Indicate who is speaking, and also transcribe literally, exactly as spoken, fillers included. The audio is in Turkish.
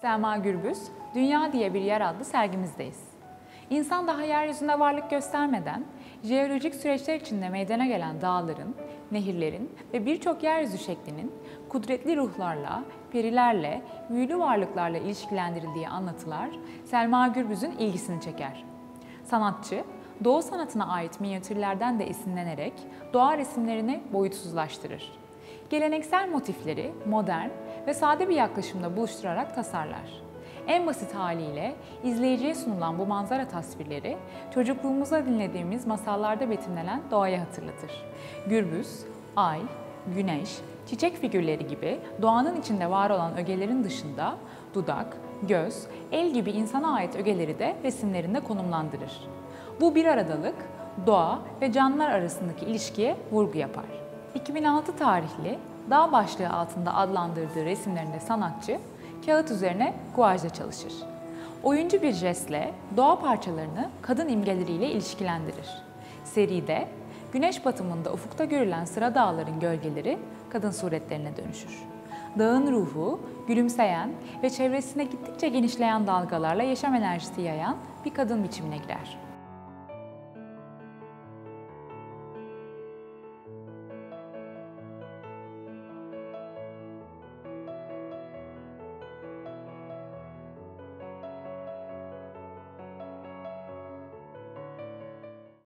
Speaker 1: Selma Gürbüz, Dünya diye bir yer adlı sergimizdeyiz. İnsan daha yeryüzünde varlık göstermeden, jeolojik süreçler içinde meydana gelen dağların, nehirlerin ve birçok yeryüzü şeklinin kudretli ruhlarla, perilerle, büyülü varlıklarla ilişkilendirildiği anlatılar Selma Gürbüz'ün ilgisini çeker. Sanatçı, Doğu sanatına ait minyatürlerden de esinlenerek doğa resimlerini boyutsuzlaştırır. Geleneksel motifleri modern ve sade bir yaklaşımda buluşturarak tasarlar. En basit haliyle izleyiciye sunulan bu manzara tasvirleri çocukluğumuzda dinlediğimiz masallarda betimlenen doğayı hatırlatır. Gürbüz, ay, güneş, çiçek figürleri gibi doğanın içinde var olan ögelerin dışında dudak, göz, el gibi insana ait ögeleri de resimlerinde konumlandırır. Bu bir aradalık, doğa ve canlılar arasındaki ilişkiye vurgu yapar. iki bin altı tarihli Dağ başlığı altında adlandırdığı resimlerinde sanatçı, kağıt üzerine guajla çalışır. Oyuncu bir jestle doğa parçalarını kadın imgeleriyle ilişkilendirir. Seride, güneş batımında ufukta görülen sıra dağların gölgeleri kadın suretlerine dönüşür. Dağın ruhu, gülümseyen ve çevresine gittikçe genişleyen dalgalarla yaşam enerjisi yayan bir kadın biçimine girer.